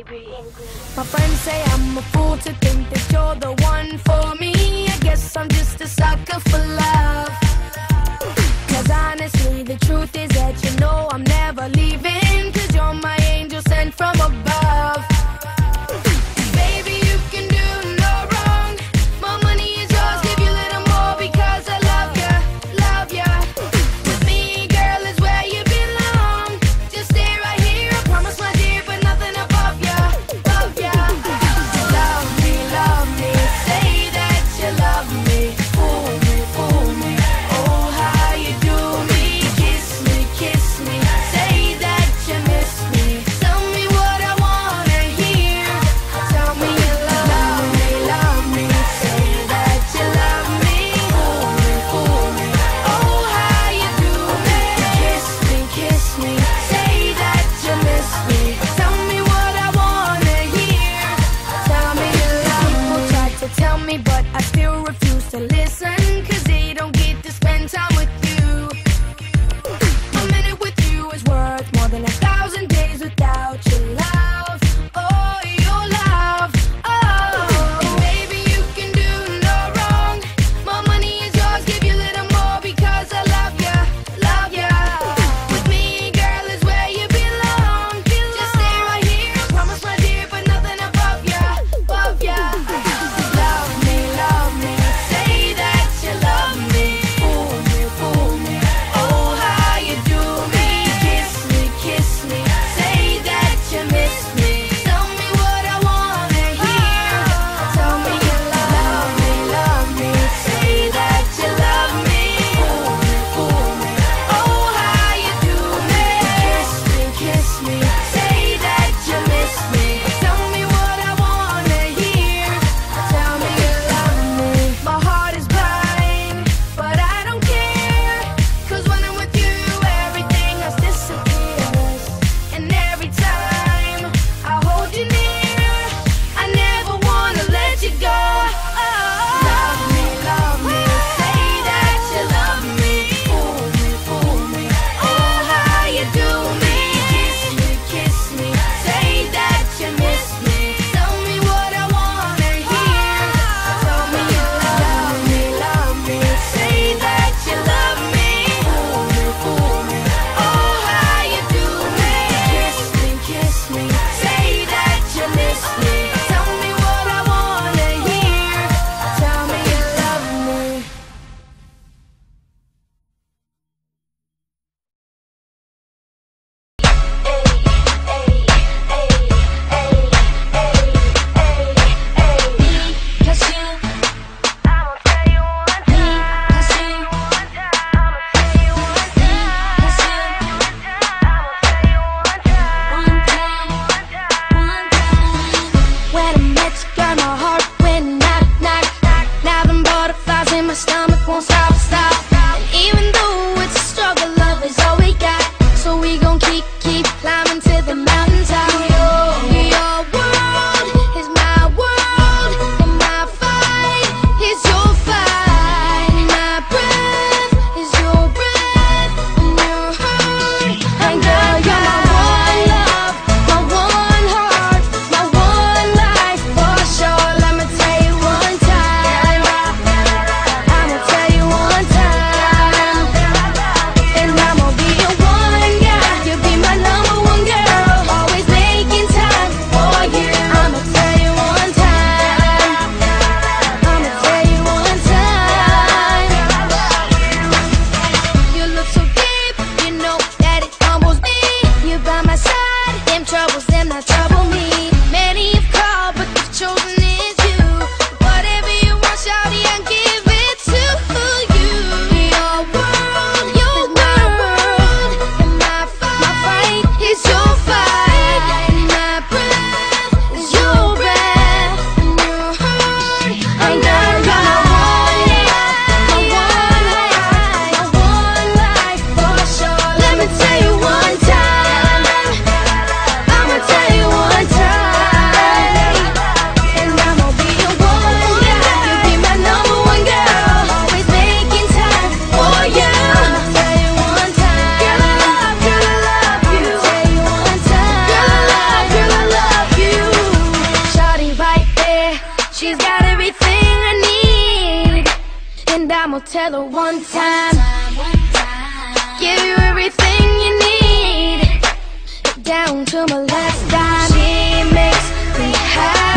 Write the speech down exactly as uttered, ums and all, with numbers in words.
My friends say I'm a fool to think that you're the one for me. I guess I'm just a sucker for love. Cause honestly, the truth is that you know I'm never leaving. Cause you're my angel sent from above. Baby, you can do no wrong. My money is yours, give you a little more because I love ya, love ya. With me, girl, is where you belong. Just stay right here, I promise, my dear, but nothing above ya, above ya. Love me, love me, say that you love me. Fool me, fool me, oh how you do me. Kiss me, kiss me, say that you miss me. tell her one time. Give you everything you need, down to my last dime. He makes me happy.